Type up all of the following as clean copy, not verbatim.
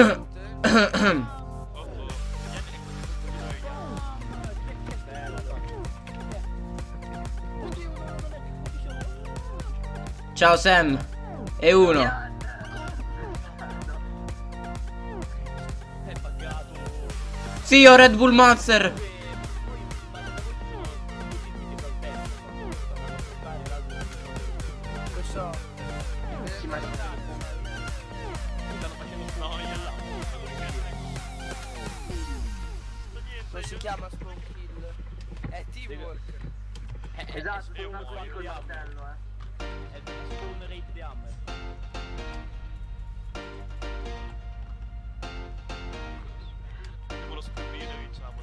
Ciao Sam. E uno. Sì, ho Red Bull Monster. Non si chiama spawn kill, è teamwork. Esatto, è un colpo di martello, È il spawn rate di Hammer. Devo lo scoprire, diciamo.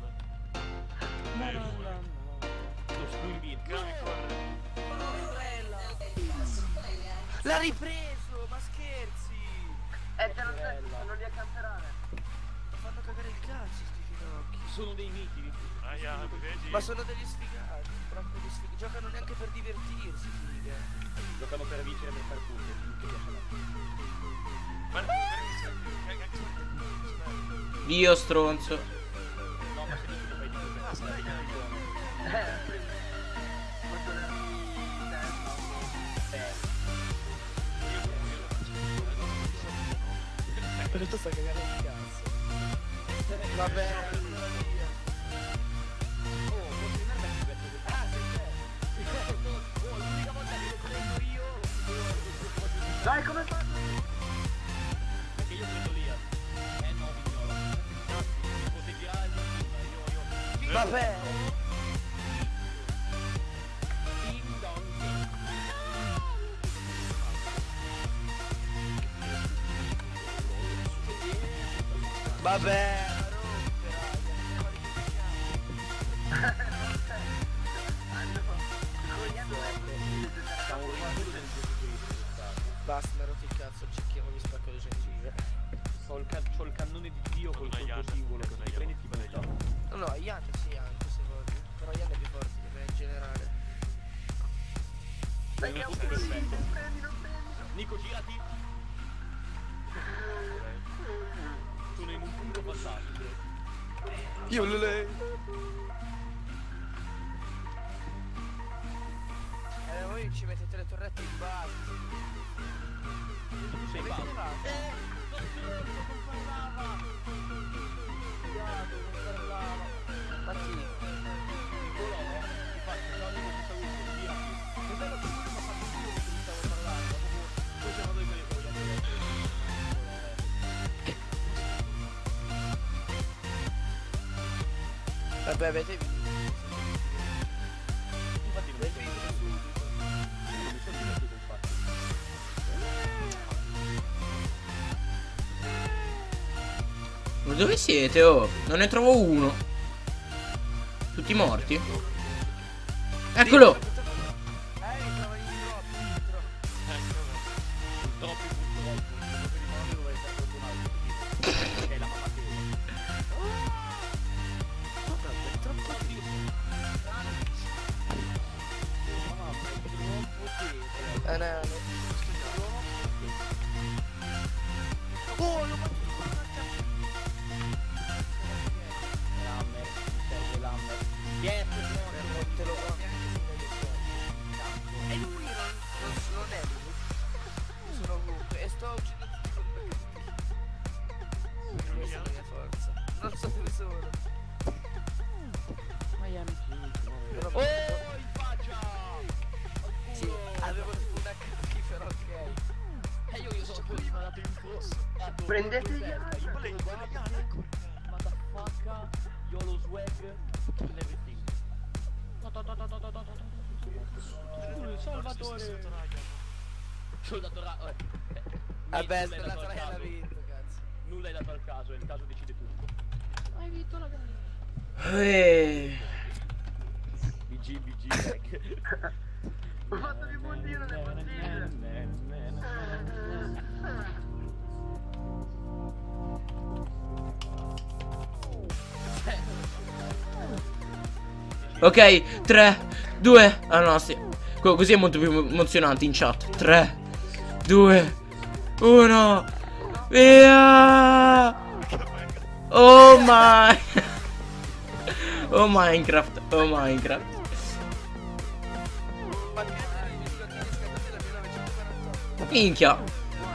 Lo spawn beat. L'ha ripreso, ma scherzi! Te lo detto, non li accanterare. Fanno cagare il cazzo sti finocchi. Sono dei miti. Aia, vedi? Ma sono degli sfigati, proprio degli sfigati. Giocano neanche per divertirsi, figa. Giocano per vincere, per far punti. Che piace a me. Ma Dio stronzo. No, ma se dici che fai di più per essere di Per questo sta cagando il cazzo. Vabbè. l'unica volta che lo prendo io. Dai, come fa? Perché io prendo lì. No, figliolo. Mi potevi io. Vabbè. Ding dong. Vabbè. Basta, mi ha rotto il cazzo, cerchiamo di spacco le gengive. C'ho il cannone di Dio col colpo singolo. Che ti prendi e ti butta. No, Ian sì, anche se voglio. Però Ian è più forte di me in generale. Dai, non perfetto. Nico, girati. Sono in un punto fantastico. Io lei. Voi ci mettete le torrette in base. Sei fatto. Ma chi? Vabbè, avete visto? Infatti non è che mi sono divertito infatti. Ma dove siete? Oh, non ne trovo uno. Tutti morti? Eccolo! Mi trova in dietro. Troppi punti dopo. Dopo di mano dove essere qualcun altro. Che è la mamma che. È troppo triste. Oh, l'ho battuto con una cazzo. Lammer, serve Lammer. Yes, Te lo guardi anche se sei fuori. E lui non è lui. Io sono ovunque e sto uccidendo tutti con me. Questa è la mia forza. Non so dove sono. Miami. Oh, in faccia! Sì, avevo tipo una schifera, ok. E io sono pure andato in fosso. Prendete gli Motherfucker, YOLO swag and everything. Salvatore. Soldato Vabbè, la Ryan ha vinto, cazzo. Nulla è dato al caso, il caso decide tutto. Hai vinto la gara. BG. Ho fatto più punti io, non è possibile. Ok, 3, 2. Ah no, sì. Così è molto più emozionante in chat. 3, 2, 1. Via! Oh my! Oh Minecraft, oh Minecraft. Ma che misurazione scattati la 1948. Minchia. Va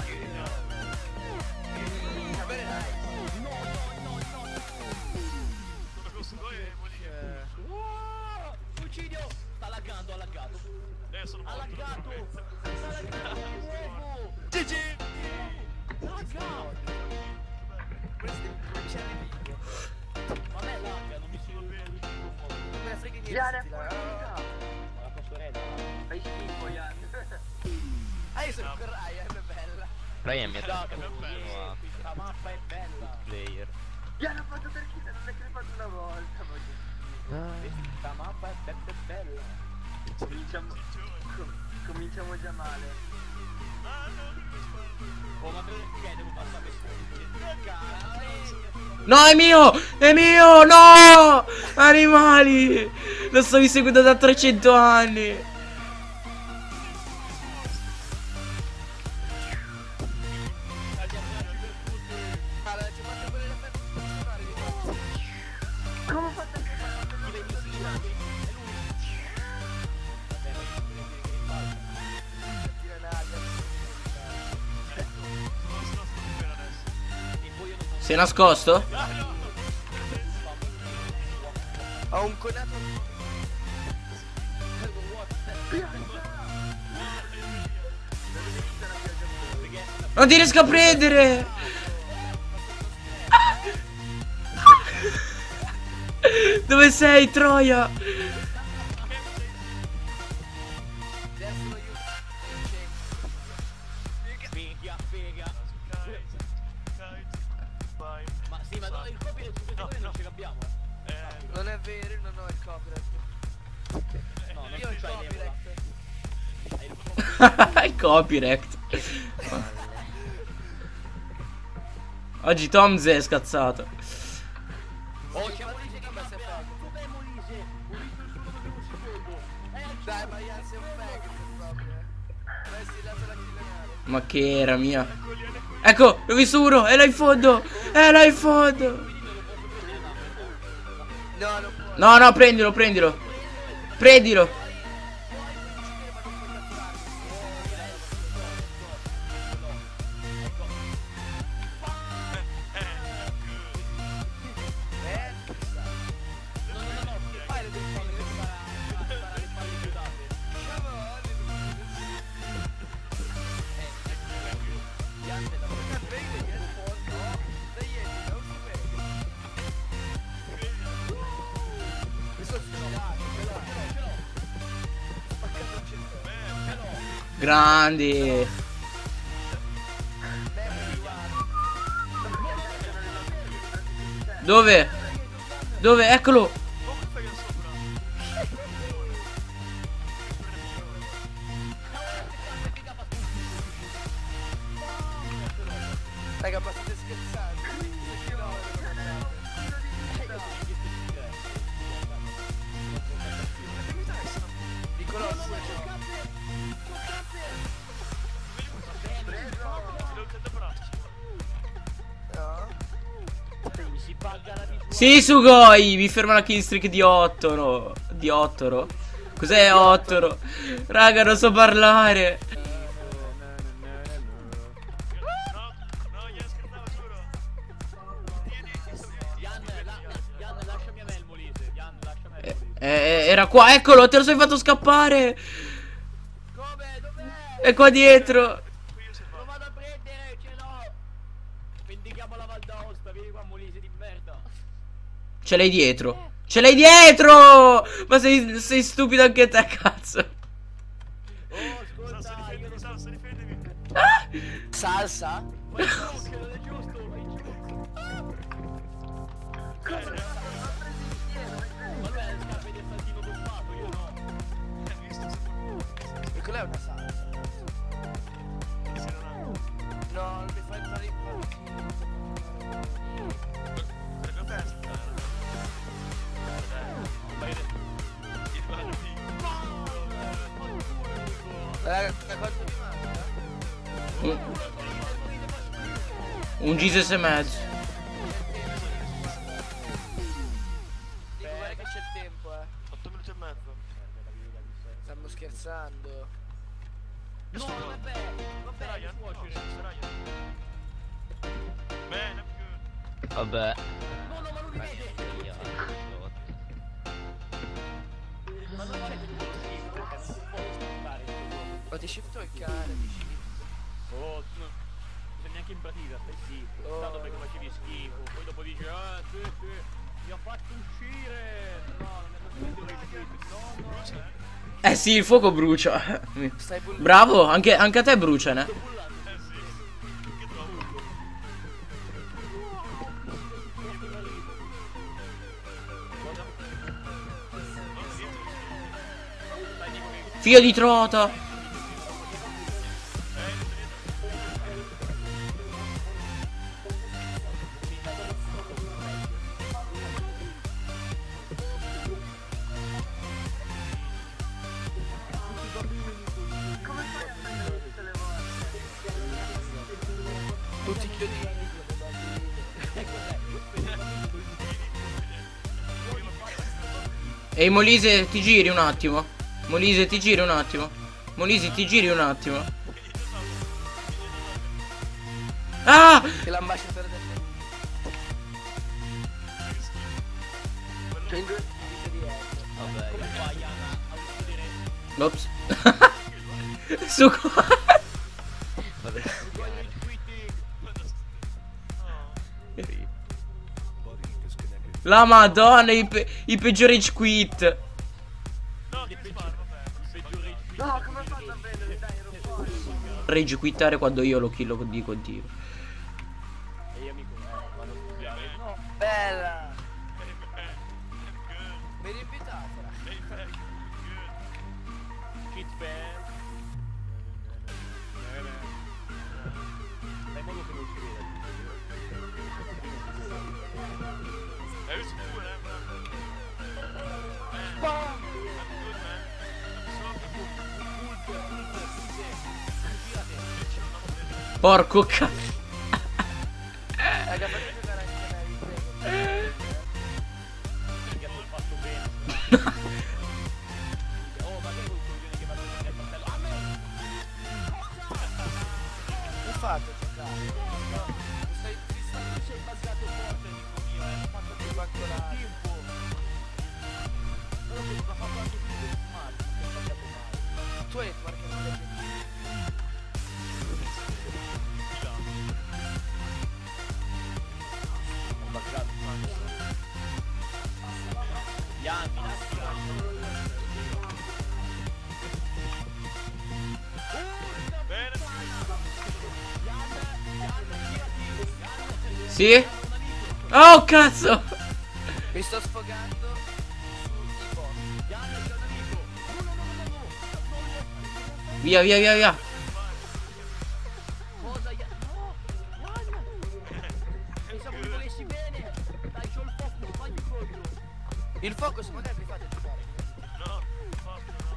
bene, dai. Suicidio! Sta laggando, ha laggato. Sono Ha morto. laggato! Sta laggando di nuovo! GG. Lagga! Questo è come c'è il video. Ma a me lagga, non mi si Non me ne frega niente. Ian, se ti lagga. Ma la tua sorella? Fai schifo, Ian. Ah, io sono con Ryan, è bella. Ryan mi ha Dato, dato a questa mappa è bella! player. Ian ha fatto per chi non è crepato una volta. Questa mappa è bella! Cominciamo già male. Oh, ma perché devo passare No, è mio! È mio! No! Animali! Lo stavi seguendo da 300 anni! Allora, ci faccio quelle le fette personali di qua. Come ho fatto a Tira un'aria. Si è nascosto? Ho un conato. Non ti riesco a prendere! Dove sei, Troia? Adesso lo io. Figa, figa! Ma sì, ma no, il copyright su queste cose non ce l'abbiamo, Non è vero, io non ho il copyright. No, non Io ho il c'hai l'emula. copyright. Il copyright. Oggi Tomz è scazzato. Oh, Sì, c'è ma Molise dici che che mi ha sei fermato! fag. Dov'è Molise? Ho visto il suo dopo un secondo! Dai, ma Ian sei un fag proprio. Messi là per la killenare. Ma che era mia. Ecco, l'ho visto uno. È là in fondo. È là in fondo. No, non può. No, no, prendilo, prendilo. Prendilo. Fai le tue palle per sparare le palle più date. Ian, te la prendo io. No, dai, non si vede. Mi sono suicidato, ce l'ho. Spaccato il cervello. Grandi. Dove? Dove? Eccolo. Raga, ma state scherzando? Di colosso. No? Si bugga la visuale! Sì, Sugoi. Mi ferma la killstreak di Ottoro. Di Ottoro. Cos'è Ottoro? Raga, non so parlare. Ian, lasciami a me il Molise! Ian, lasciami a me il Molise! Era qua. Eccolo, te lo sei fatto scappare. Come? Dov'è? È qua dietro. Lo vado a prendere, ce l'ho! Vendichiamo la Val d'Aosta, vieni qua Molise di merda! Ce l'hai dietro. Ce l'hai dietro. Ma sei stupido anche te, cazzo. Oh, ascolta, io lo so! Salsa? Vai giù, che non è giusto, vai giù! Vabbè, le scarpe del saltino toppato, io no! E quella è una salsa. No, non mi fai entrare in Raga, quanto mi manca? Un Jesus e mezzo. Dico, guarda che c'è il tempo, 8 minuti e mezzo. Stiamo scherzando. No, vabbè, Ryan? può No, uscire. Ryan. Bene, good. Vabbè. No, ma non li vede. Ma non c'è più lo shift, perché non si può scappare. Ma ti shifto il cane, ti shifto. Oh, no. Non sei neanche in pratica, stai zitto. Oh. Tanto perché facevi schifo. Poi dopo dici, sì, mi ha fatto uscire. No, non è possibile. No. Eh sì, il fuoco brucia. Stai bullando. Bravo, anche a te brucia, ne? Che trovo? Figlio di trota. Tutti chiodini. Ehi Molise, ti giri un attimo. Molise, ti giri un attimo. Molise, ti giri un attimo. Ah! Che l'ambasciatore del tempo. C'è in due vite di Vabbè. Come fai, Yana, a uccidere Ops. Su qua. Vabbè. La madonna, i peggiori rage quit. No, che sparo, vabbè. No, come ho fatto a prendere? Dai, ero fuori. Rage quittare quando io lo killo di continuo. E io amico, vado a studiare. No. Bella. Mi riinvitatela. Cheat fair. Dai modo che non si vede. Hai visto pure, Porco cazzo. Raga, fate giocare anche me, vi prego. Perché hanno fatto bene. Oh, ma che è quel coglione che va a prendere il martello? A me! Mi fate giocare. Mi stai triste. Sei bazzato forte, dico io, ho fatto Mi baccolare. tempo. Però che ha fatto anche più del smart, non si è sbagliato mai. Tu hai detto perché non leggi. Ho buggato. Yanni, Sì? Oh cazzo. Mi sto sfogando sul boss. Via, via, via, via. cosa? No! Yanni! Pensavo che volessi bene! Dai, c'ho il focus, fai il coglio! Il focus magari mi fate giocare. no, basta, no.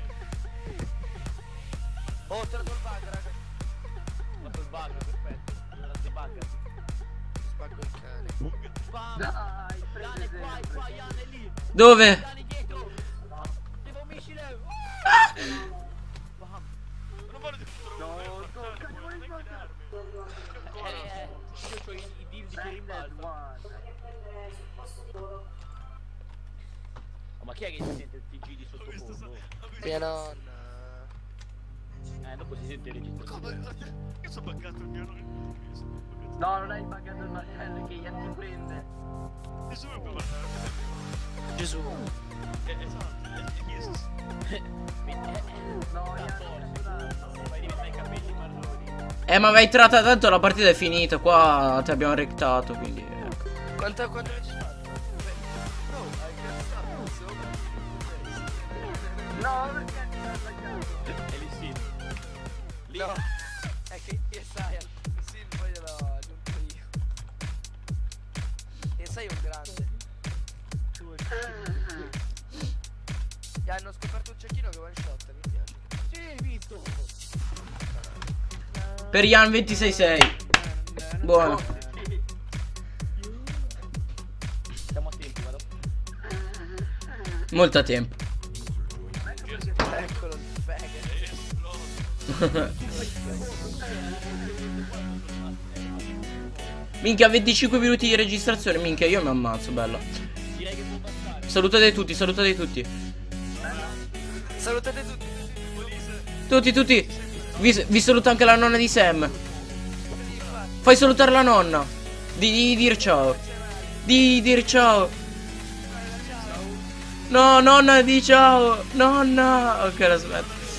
Oh, ho trovato il bug, raga. Ho fatto il bug, perfetto. Allora debugga. Spacco il cane. Bam! Dai, Yanni prende è qua, è sempre. qua, Yanni è lì! Dove? Yanni dietro! Devo un missile! Bam! Non voglio di futuro. No, tocca, vuoi sbagliare? Io c'ho i dildi che rimbalzano. Oh, ma chi è che si sente il TG di sottofondo? Mia nonna. Dopo si sente il registrazione. Io sono buggato il mio. No, non hai buggato il martello che Ian ti prende. Nessuno può guardare. Gesù. Esatto, è Jesus. No, Ian non è sudato. Fai diventare i capelli marroni. Ma vai tratta, tanto la partita è finita. Qua ti abbiamo rectato, quindi ecco. Quanto avete fatto? Bro, hai cazzato sopra. No, perché ti ha sbagliato? E lì sì. No, è che sai, sì, poi glielo aggiunto io. E sei un grande. Gli hanno scoperto un cecchino che one shot, mi piace. Sì, visto. Per Ian 266. Buono. Siamo a tempo, vado. Molto a tempo. Eccolo il faggot. Minchia, 25 minuti di registrazione. Minchia, io mi ammazzo, bella. Direi che può bastare. Salutate tutti, salutate tutti. Salutate tutti. Tutti. Vi saluta anche la nonna di Sam. Fai salutare la nonna. Di dir ciao. Di dir ciao. No, nonna, di ciao. Nonna. Ok, aspetta.